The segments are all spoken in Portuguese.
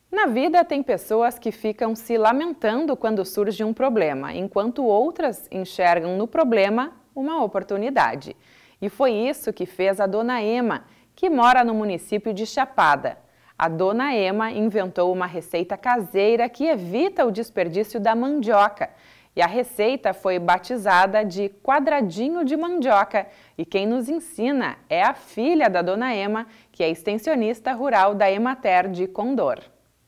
Na vida, tem pessoas que ficam se lamentando quando surge um problema, enquanto outras enxergam no problema uma oportunidade. E foi isso que fez a Dona Ema, que mora no município de Chapada. A Dona Ema inventou uma receita caseira que evita o desperdício da mandioca. E a receita foi batizada de quadradinho de mandioca. E quem nos ensina é a filha da Dona Ema, que é extensionista rural da Emater de Condor.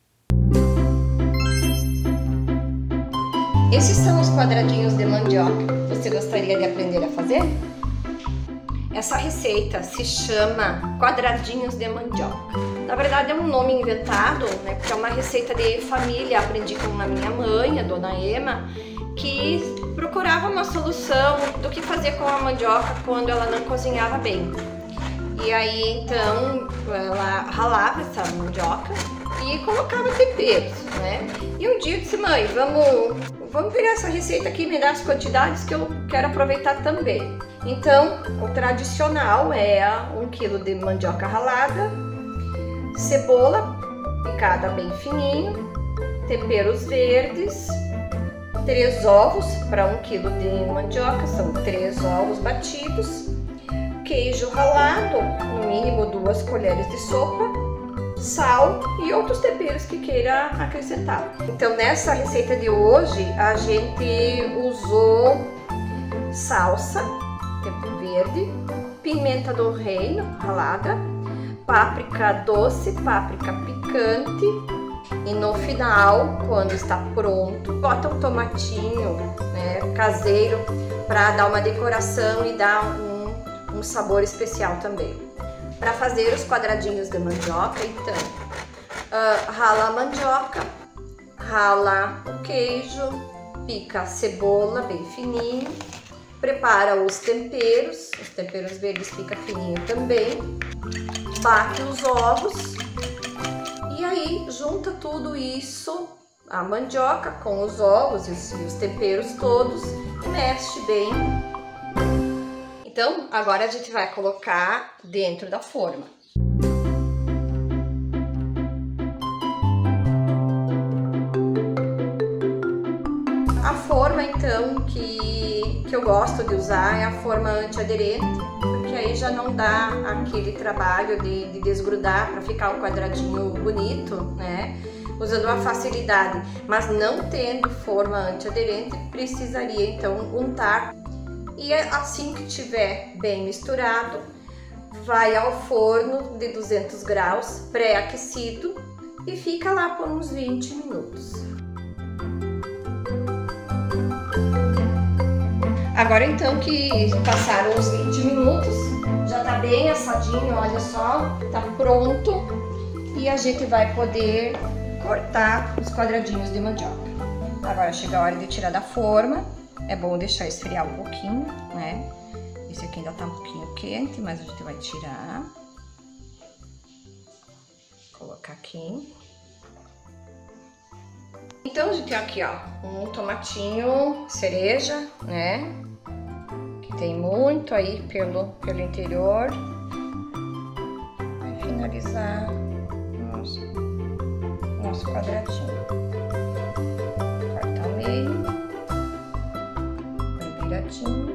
Esses são os quadradinhos de mandioca. Você gostaria de aprender a fazer? Essa receita se chama quadradinhos de mandioca. Na verdade é um nome inventado, né? Porque é uma receita de família. Aprendi com a minha mãe, a Dona Ema, que procurava uma solução do que fazer com a mandioca quando ela não cozinhava bem. E aí então ela ralava essa mandioca e colocava temperos, né? E um dia eu disse: mãe, vamos pegar essa receita aqui e me dar as quantidades que eu quero aproveitar também. Então, o tradicional é 1 kg de mandioca ralada, cebola picada bem fininho, temperos verdes, 3 ovos para 1 kg de mandioca, são 3 ovos batidos, queijo ralado, no mínimo 2 colheres de sopa, sal e outros temperos que queira acrescentar. Então nessa receita de hoje a gente usou salsa, tempero verde, pimenta do reino ralada, páprica doce, páprica picante e no final, quando está pronto, bota um tomatinho, né, caseiro para dar uma decoração e dar um sabor especial também. Para fazer os quadradinhos de mandioca, então, rala a mandioca, rala o queijo, pica a cebola bem fininho, prepara os temperos verdes pica fininho também, bate os ovos e aí junta tudo isso, a mandioca com os ovos e os temperos todos, e mexe bem. Então, agora a gente vai colocar dentro da forma. A forma, então, que eu gosto de usar é a forma antiaderente, porque aí já não dá aquele trabalho de desgrudar para ficar um quadradinho bonito, né? Usando uma facilidade, mas não tendo forma antiaderente, precisaria, então, untar. E assim que tiver bem misturado, vai ao forno de 200 graus, pré-aquecido, e fica lá por uns 20 minutos. Agora então que passaram os 20 minutos, já tá bem assadinho, olha só, tá pronto. E a gente vai poder cortar os quadradinhos de mandioca. Agora chega a hora de tirar da forma. É bom deixar esfriar um pouquinho, né? Esse aqui ainda tá um pouquinho quente, mas a gente vai tirar. Colocar aqui. Então a gente tem aqui, ó, um tomatinho cereja, né? Que tem muito aí pelo interior. Vai finalizar nosso quadradinho. Corta ao meio. Viradinho.